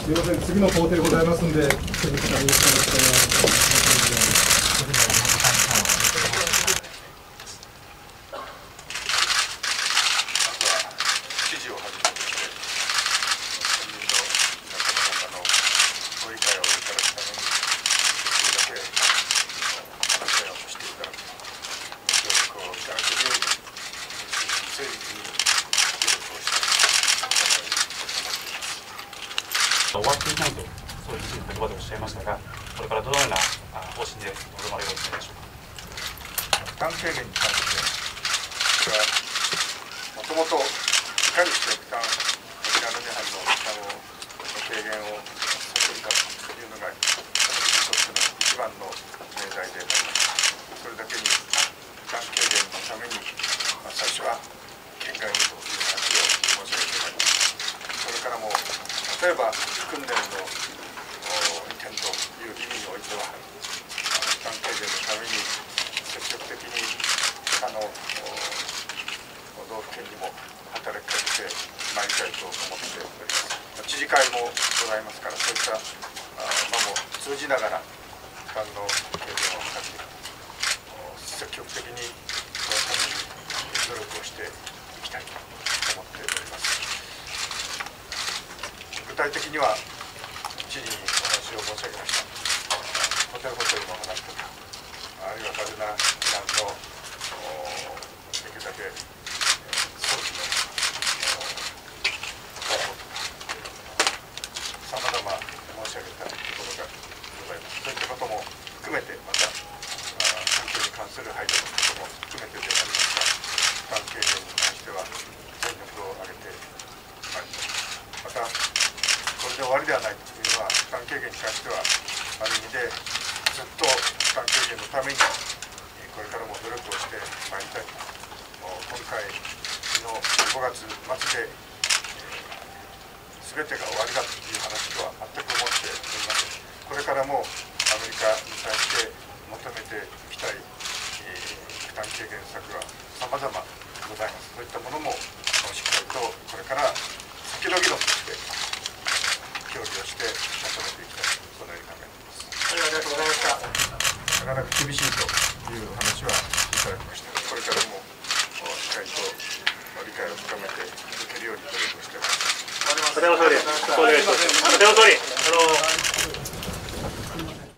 すみません、次の工程ございますんで、次からよろしくお願いします。 知事をはじめとして、県民の皆様方のご理解をいただくために、できるだけ話し合いをしていただく、ご協力をいただけるように、誠実に協力をしたいと思っています。 終わっていないと、そういう言葉でおっしゃいましたが、これからどのような方針で臨まれるおつもりでしょうか。 負担軽減に関して、これはもともといかにして負担、沖縄の皆さんの負担を、軽減をさせるかというのが、私にとっての一番の命題であります。それだけに、負担軽減のために、最初は県外にという話を申し上げてまいります。それからも、例えば訓練の移転という意味においては、負担軽減のために積極的に道府県にも働きかけてまいりたいと思っております。知事会もございますから、そういった場も通じながら負担の軽減を図って積極的にそのために努力をしていきたいと思っております。具体的には知事にお話を申し上げましたホテルの話とか、あるいは嘉手納避難のできるだけ早期の方法とか、さまざま申し上げたところがございます。そういったことも含めて、また環境に関する配慮のことも含めてでありますが、負担軽減に関しては全力を挙げてまいります。またこれで終わりではないというのは、負担軽減に関してはある意味でずっと負担軽減のためにこれからも努力をしてまいりたいと。今回の5月末で全てが終わりだという話とは全く思っておりません。これからもアメリカに対して求めていきたい負担軽減策がさまざまございます。そういったものもしっかりとこれから先の議論として協議をしてまとめていきたい、そのように考えています。 ありがとうございました。 なかなか厳しいという話はいただきました。これからもしっかりと理解を深めていけるように努力をしてまいります。 お手元総理、お願いします。